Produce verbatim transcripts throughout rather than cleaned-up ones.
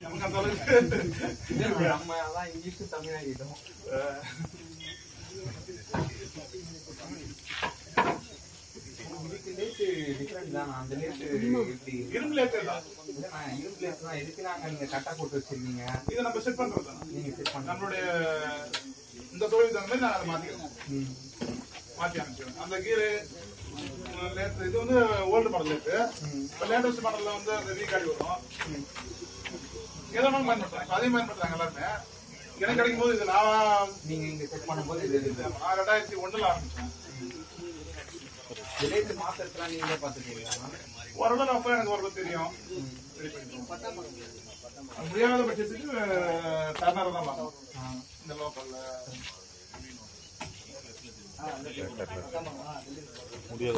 நமக்கு அந்த அளவுக்கு நம்ம அதான் இங்கிலீஷ் தமிழ் ஆகிட்டோம். டிஃபரெண்ட் தான். அந்த லேட்டு எப்படி இரும்பு லேட்டு தான். இரும்பு லேட்டு தான். எதுக்கு நாங்க நீங்க கட்டா போட்டு வச்சிருக்கீங்க? இதை நம்ம செட் பண்றது தான். நீங்க செட் பண்ண நம்மளுடைய இந்த தொழில் தகுந்த மாதிரி நான் அதை மாத்திக்கிறேன். மாத்தி அனுப்பிச்சிடுவேன். அந்த கீரு லேட்டு இது வந்து ஓல்டு மாடல் லேட்டு. இப்போ லேட்டஸ்ட் மாடல்ல வந்து அந்த ரீகாடி வரும். ஏதோ ஒன்று பயன்படுத்துறாங்க. அதே பயன்படுத்துறாங்க எல்லாருமே. எனக்கு கிடைக்கும் போது இது நான் நீங்க இங்க செட் பண்ணும்போது இது நான் ரெண்டாயிரத்தி ஒண்ணுல ஆரம்பிச்சேன். லேட்டு மாத்திரலாம் நீங்களே பார்த்துக்கீங்களா? ஓரளவு அப்ப எனக்கு ஓரளவு தெரியும். முடியாத பட்சத்துக்கு டர்னரை தான் பார்க்கணும். இந்த லோக்கல்ல முடியாத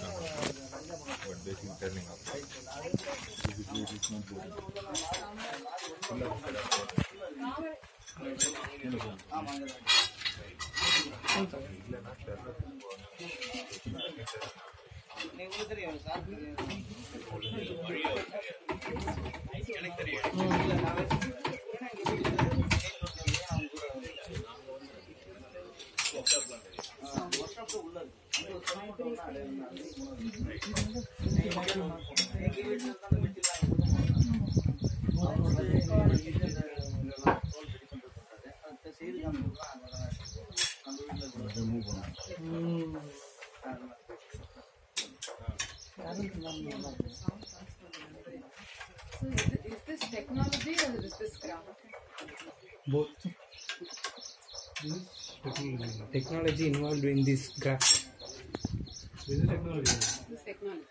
So is, is this technology or is this craft? Both. This technology involved in this craft. This is technology. This technology.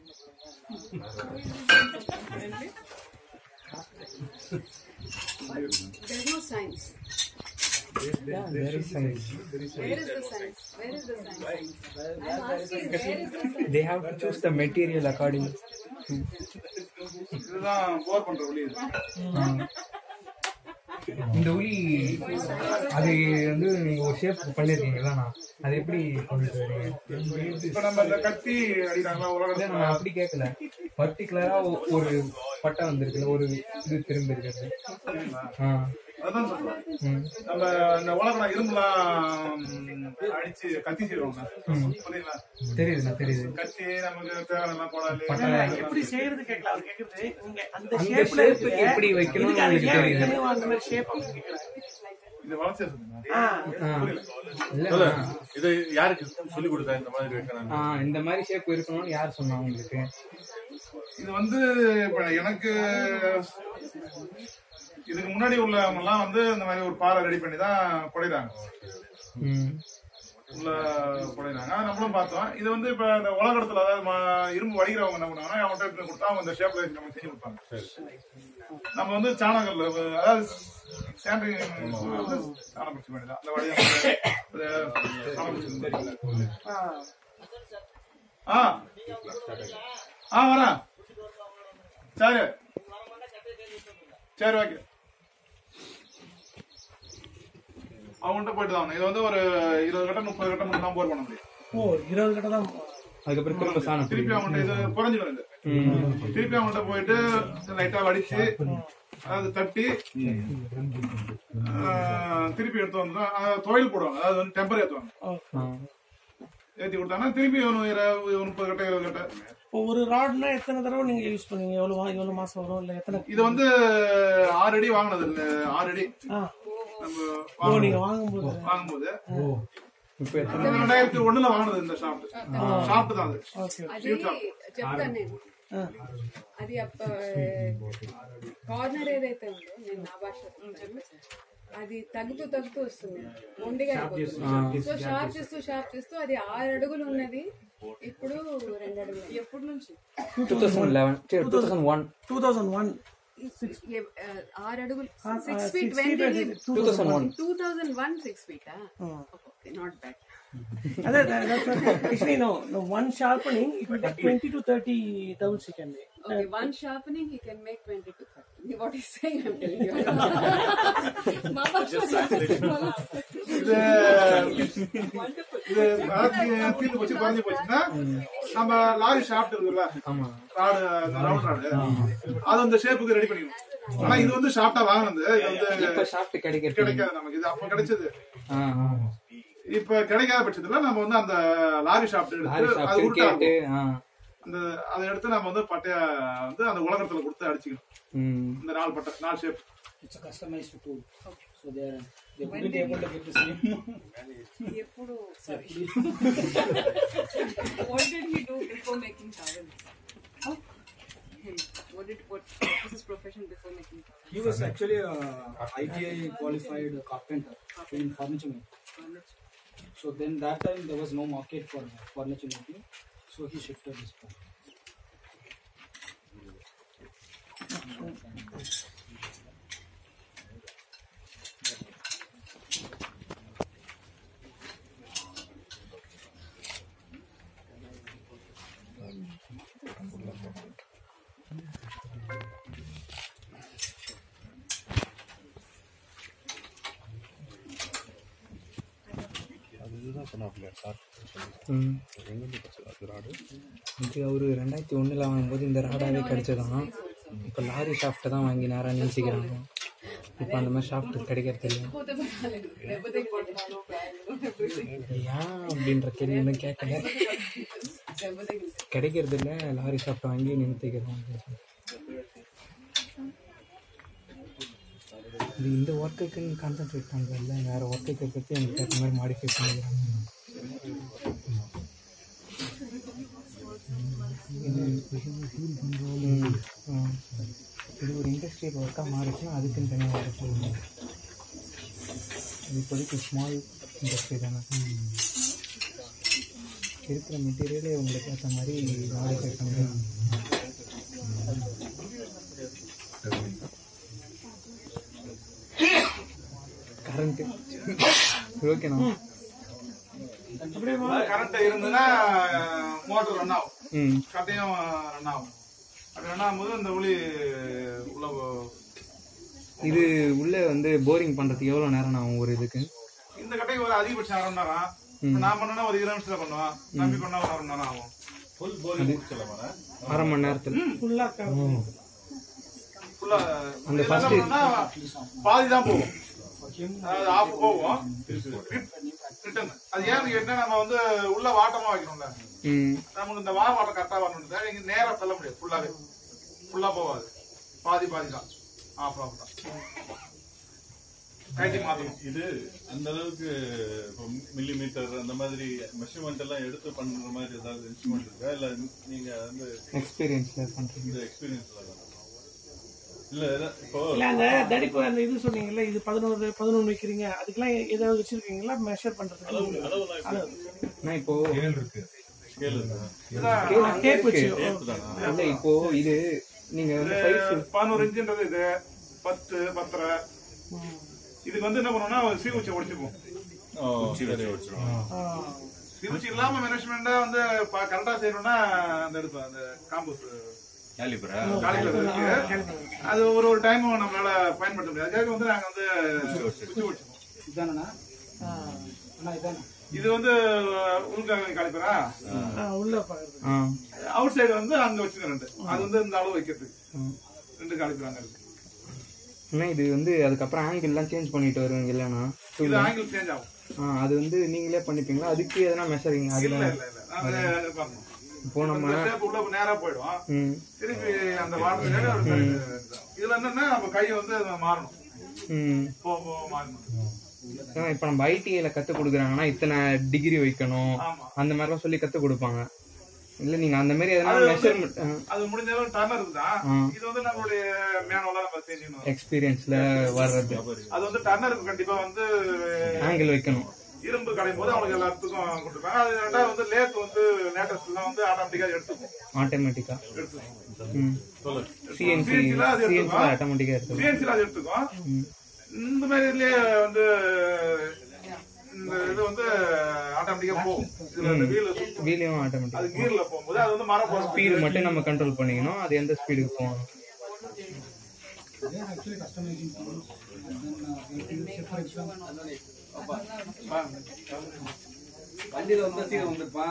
There is no science. Yeah, there is science. Where is the science? Where is the science? I'm asking, where is the science? They have to choose the material according to. இதுதான் போர் பண்ற வழி இது. இந்த உளி அது வந்து நீங்க ஒரு ஷேப் பண்ணிருக்கீங்களா? அது எப்படி கொண்டுட்டு வரீங்க? இப்ப நம்ம இந்த கத்தி அடிக்கிறாங்களா உலகத்துல நான் அப்படி கேட்கல. பர்டிகுலரா ஒரு பட்டை வந்திருக்குல்ல, ஒரு இது திரும்ப இருக்குது. அதான் சொல்றேன். நம்ம இந்த உலகம் இரும்புலாம் அடிச்சு கத்தி செய்வாங்க. புரியுங்களா? தெரியுதுண்ணா, தெரியுது. கத்தி நமக்கு தேவையான கோடாலி எப்படி செய்யறது கேட்கல. அவர் கேக்குறது நீங்க அந்த அந்த ஷேப்ல ஷேப் எப்படி வைக்கணும் உங்களுக்கு தெரியுது. அந்த மாதிரி ஷேப் கேக்குறாரு. இது வளர்ச்சி இது யாருக்கு சொல்லி கொடுத்தா இந்த மாதிரி வைக்கணும்? ஆஹ் இந்த மாதிரி ஷேப் இருக்கணும்னு யார் சொன்னா உங்களுக்கு? இது வந்து இப்ப எனக்கு இதுக்கு முன்னாடி உள்ளவங்க எல்லாம் வந்து இந்த மாதிரி ஒரு பாறை ரெடி பண்ணி தான் குடைறாங்க. உள்ள குடைறாங்க. நம்மளும் பார்த்தோம். இது வந்து இப்ப இந்த உலகத்துல அதாவது இரும்பு வடிக்கிறவங்க என்ன பண்ணுவாங்கன்னா அவங்கள்ட்ட கொடுத்தா அவங்க இந்த ஷேப்ல நம்ம செஞ்சு கொடுப்பாங்க. நம்ம வந்து சாணகல்ல அதாவது சாண்டிங் வந்து சாணப்பிடிச்சு பண்ணிதான் அந்த வடிவம் ஆ ஆ வரேன். சரி சரி ஓகே. அவங்கள்ட்ட போயிட்டு தான் இது வந்து ஒரு இருபது கட்டம் முப்பது கட்டம் மட்டும் தான் போர் பண்ண முடியும். ஓ இருபது கட்டம் தான். அதுக்கப்புறம் திரும்ப சாணம் திருப்பி அவங்கள்ட்ட இது குறைஞ்சிடும். இது திருப்பி அவங்கள்ட்ட போயிட்டு லைட்டா வடிச்சு அதாவது தட்டி திருப்பி எடுத்து வந்து தொழில் போடுவாங்க. அதாவது வந்து டெம்பர் ஏற்றுவாங்க. ஏற்றி கொடுத்தாங்கன்னா திருப்பி ஒரு முப்பது கட்டை இருபது கட்டை. இப்போ ஒரு ராட்னா எத்தனை தடவை நீங்க யூஸ் பண்ணீங்க? எவ்வளவு எவ்வளவு மாசம் வரும்? இல்ல எத்தனை? இது வந்து ஆறு அடி வாங்கினது இல்ல. ஆறு அடி நம்ம நீங்க வாங்கும்போது வாங்கும்போது ரெண்டாயிரத்தி ஒண்ணுல வாங்கினது இந்த ஷாப்ட். ஷாப்ட் தான் అది చెప్తాను నేను. అది కార్నర్ ఏదైతే ఉందో నేను నా భాష అది తగ్గుతూ తగ్గుతూ వస్తుంది, మొండిగా అయిపోతుంది. సో షార్ప్ చేస్తూ షార్ప్ చేస్తూ అది ఆరు అడుగులు ఉన్నది ఇప్పుడు రెండు అడుగులు. ఎప్పటి నుంచి? Two thousand eleven two thousand one two thousand one ఆరు అడుగులు six feet twenty two thousand one two thousand one six ఫీటా? Okay, not bad. That's, that's actually no, no. One sharpening, it will take twenty to thirty towels he can make. Okay, one sharpening he can make twenty to thirty. What he's saying, I'm telling you. Mama, தீர்ந்து போச்சு குறைஞ்சி போச்சுன்னா நம்ம lorry shaft இருக்குல்ல, rod round rod அது அந்த ஷேப்புக்கு ready பண்ணிக்கணும். ஆனா இது வந்து ஷாப்டா வாங்கினது, இது வந்து இப்ப ஷாப்ட் கிடைக்கிறது கிடைக்காது நமக்கு. இது அப்ப கிடைச்சது, ஆ ஆ இப்ப கிடைக்காத பட்சத்துல நம்ம வந்து அந்த லாரி ஷாப்ட் லாரி எடுத்து அது ஷாப்ட் உருட்டா கேட்டு இருக்கும். ஆ அந்த அதை எடுத்து நம்ம வந்து பட்டையா வந்து அந்த உலகத்துல கொடுத்து அடிச்சுக்கணும். ம் இந்த நாலு பட்டை நாலு shape. It's a customized tool. So they are they wouldn't be able to get the same. ఎప్పుడు sorry what did he do before making towels? Him. What did what was his profession before making towels? He was actually a I T I qualified carpenter in furniture making. So then that time there was no market for furniture making. So he shifted this part. அதுதான் சொன்னாப்ல sir. ம் எங்கேருந்து கிடைச்சது அது rod? இது அவரு ரெண்டாயிரத்தி ஒண்ணுல வாங்கும்போது இந்த ராடாவே கிடைச்சதான். இப்போ லாரி ஷாப்ட்டை தான் வாங்கி நேராக நினச்சிக்கிறாங்க. இப்போ அந்த மாதிரி ஷாப்ட் கிடைக்கிறது இல்லை. పోతే పర్వాలేదు లేకపోతే కొడతాను ஏன் அப்படின்ற கேள்வி இன்னும் கேட்கல. దెబ్బ கிடைக்கிறது இல்லை, லாரி ஷாப்ட்டை வாங்கி நிறுத்திக்கிறோம். இது இந்த ஒர்க்குக்குன்னு கான்சென்ட்ரேட் பண்ணுறதில்ல, வேறு ஒர்க்குக்கு பற்றி எனக்கு ஏற்ற மாதிரி மாடிஃபை பண்ணிக்கிறாங்க. இது இது ஒரு இண்டஸ்ட்ரியல் ஒர்க்காக மாறிச்சுன்னா அதுக்குன்னு தனியாக ஒர்க் செய்யணும். இது இப்போதைக்கு ஸ்மால் இண்டஸ்ட்ரி தானே. இருக்கிற மெட்டீரியலே உங்களுக்கு ஏற்ற மாதிரி மாடிஃபை பண்ணுறேன். கரண்ட்டு ஓகேண்ணா. கரண்ட் இருந்ததுன்னா மோட்டர் ரன் ஆகும், ம் கட்டையும் ரன் ஆகும். அப்படி ரன் ஆகும்போது இந்த ஒளி உள்ள இது உள்ளே வந்து போரிங் பண்ணுறதுக்கு எவ்வளோ நேரம் ஆகும் ஒரு இதுக்கு? இந்த கட்டைக்கு ஒரு அதிகபட்சம் அரை மணி நேரம். இப்ப நான் பண்ணா ஒரு இருபது நிமிஷத்துல பண்ணுவேன், தம்பி பண்ணா ஒரு அரை மணி நேரம் ஆகும். ஃபுல் போரிங் முடிச்சலாம் அரை மணி நேரத்தில் Full ஃபுல்லா அந்த என்ன first பண்ணா பாதி தான் போகும், அதாவது ஆஃப் போகும் ரிட்டர்ன். அது ஏன்னு கேட்டா நம்ம வந்து உள்ள வாட்டமா வைக்கணும்ல, ம் நமக்கு இந்த வார வாட்டம் கரெக்டா வரணும். நீங்க நேரா தள்ள முடியாது, ஃபுல்லாவே ஃபுல்லா போகாது, பாதி பாதி தான் ஆஃப் ஆஃப் தான் கைட்டி மாத்தணும். இது அந்த அளவுக்கு மில்லி மீட்டர் அந்த மாதிரி மெஷர்மெண்ட் எல்லாம் எடுத்து பண்ற மாதிரி ஏதாவது இன்ஸ்ட்ருமெண்ட் இருக்கா, இல்ல நீங்க வந்து எக்ஸ்பீரியன்ஸில் பண்ணுறீங்க? இந்த எக்ஸ்பீரியன்ஸ்ல இல்ல இப்போ இல்ல அந்த தடிப்பு அந்த இது சொன்னீங்கல்ல, இது பதினோரு பதினொன்று வைக்கிறீங்க, அதுக்கெல்லாம் ஏதாவது வச்சிருக்கீங்களா மெஷர் பண்றதுக்கு? நான் இப்போ ஸ்கேல் இருக்கா? டேப் வச்சு இல்லை, இப்போ இது நீங்க வந்து ஃபைவ் பதினோரு இன்ச்சுன்றது இது பத்து பத்தரை. இதுக்கு வந்து என்ன பண்ணுவோம்னா சீவுச்சி உடைச்சுப்போம். சீவுச்சி இல்லாம மேனேஜ்மெண்டா வந்து கரெக்டா செய்யணும்னா அந்த எடுப்போம், அந்த காம்பஸ் காலிக்குலர் இருக்கு, அது ஒரு ஒரு டைம் நம்மளால பயன்படுத்த முடியாது. அதுக்காக வந்து நாங்க வந்து குச்சி வச்சுப்போம். இதானா இதானா இது வந்து உள்காக காலிப்பரா, உள்ள பாக்குறது. அவுட் சைடு வந்து அங்க வச்சுக்க ரெண்டு, அது வந்து இந்த அளவு வைக்கிறதுக்கு ரெண்டு காலிப்பராங்க இருக்கு. ஆனால் இது வந்து அதுக்கப்புறம் ஆங்கிள்லாம் சேஞ்ச் பண்ணிட்டு வருவீங்க இல்லைண்ணா? இது ஆங்கிள் சேஞ்ச் ஆகும். ஆ அது வந்து நீங்களே பண்ணிப்பீங்களா? அதுக்கு எதனா மெஷரிங் அதில் இல்ல இல்ல இல்ல நாங்க பண்ணோம். இப்போ நம்ம ஷேப் உள்ள நேரா போயிடும், ம் திருப்பி அந்த வாட்டர் இதுல என்னன்னா நம்ம கை வந்து மாறணும், ம் போ போ மாறணும். ஏன்னா இப்போ நம்ம ஐடிஐல கற்றுக் கொடுக்குறாங்கன்னா இத்தனை டிகிரி வைக்கணும் ஆமா, அந்த மாதிரிலாம் சொல்லி கற்றுக் கொடுப்பாங்க. இல்லை நீங்கள் அந்த மாதிரி எதனா மெஷர்மெண்ட் அது முடிஞ்ச அளவு டர்னர் இருக்குதான். இது வந்து நம்மளுடைய மேனுவலா நம்ம செஞ்சணும், எக்ஸ்பீரியன்ஸில் வர்றது. அது வந்து டர்னருக்கு கண்டிப்பா வந்து ஆங்கிள் வைக்கணும். இரும்பு கடையும் போது அவங்களுக்கு எல்லாத்துக்கும் கொடுத்துருப்பாங்க. அது ரெண்டாவது வந்து லேத் வந்து லேட்டஸ்ட் எல்லாம் வந்து ஆட்டோமேட்டிக்கா எடுத்துக்கும், ஆட்டோமேட்டிக்கா எடுத்துக்கும். ம் சிஎன்சி சிஎன்சி ஆட்டோமேட்டிக்காக எடுத்துக்கும். சிஎன்சில அது எடுத்துக்கும். ம் இந்த மாதிரி இதுலயே வந்து இந்த இது வந்து ஆட்டோமேட்டிக்கா போகும். இதுல இந்த வீல் வீலையும் ஆட்டோமேட்டிக். அது கீர்ல போகும்போது அது வந்து மரம் போற ஸ்பீடு மட்டும் நம்ம கண்ட்ரோல் பண்ணிக்கணும், அது எந்த ஸ்பீடுக்கு போகணும். வண்டியில வந்து சீக்கிரம் வந்துருப்பான்.